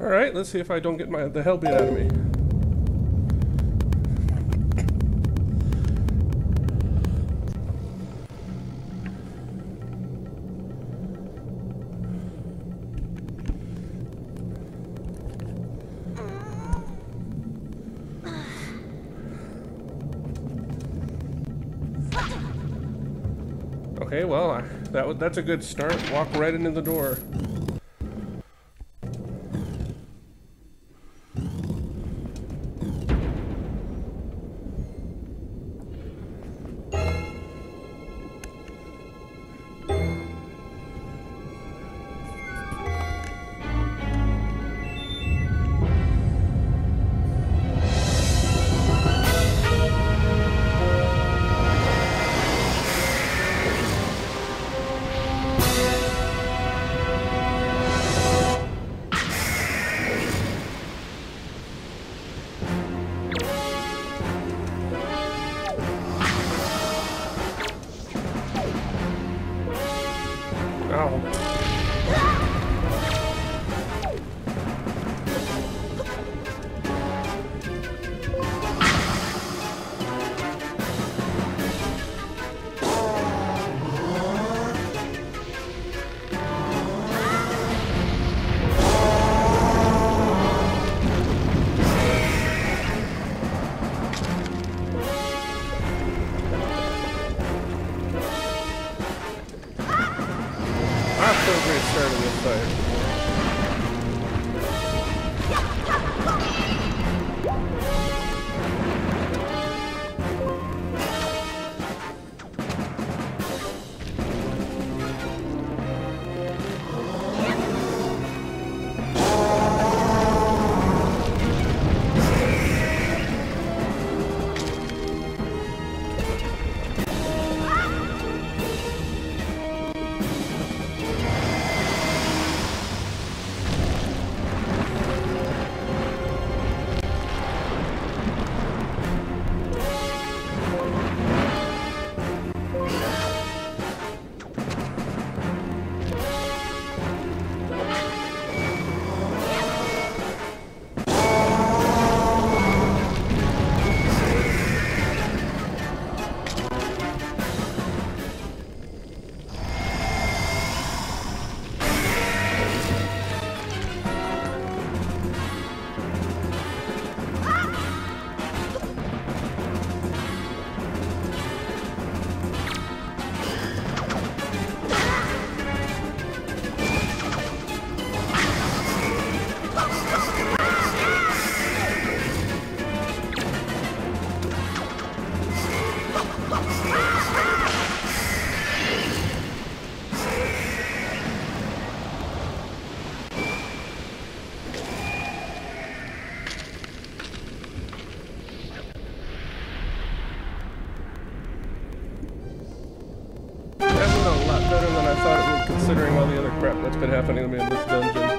Alright, let's see if I don't get the hell beat out of me. Okay, well, that's a good start. Walk right into the door. Better than I thought it would, considering all the other crap that's been happening to me in this dungeon.